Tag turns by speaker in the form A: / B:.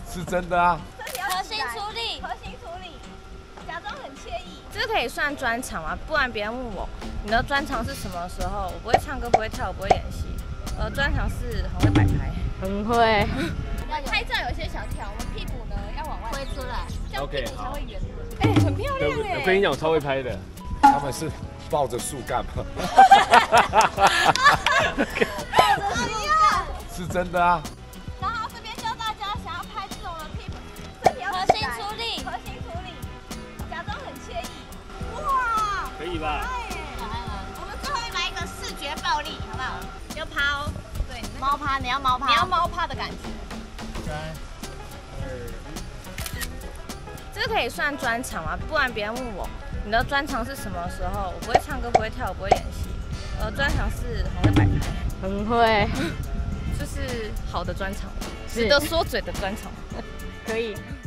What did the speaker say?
A: 是真的啊。
B: 核心处理，假装很惬意。这可以算专长吗？不然别人问我你的专长是什么时候，我不会唱歌，不会跳舞，不会演戏。专长是很会摆拍，
C: 很会。
B: 拍照有些小技巧，我们屁股呢要往外推出来，这样屁股才会圆。
C: 哎，很漂亮哎！
D: 我跟你讲，我超会拍的。
A: 他们是抱着树干吗？是真的啊。
B: 然后这边教大家想要拍这种的屁股，核心处理，假装很惬意。哇，
D: 可以吧？
B: 我们最后来一个视觉暴力，好不好？就趴哦，对，
C: 猫趴，你要猫趴，
B: 你要猫趴的感觉。
D: 3、2、
B: 这可以算专长吗？不然别人问我你的专长是什么时候，我不会唱歌，不会跳舞，不会演戏。专长是很会摆拍，
C: 很会，
B: 就是好的专长，值得说嘴的专长。
C: 可以。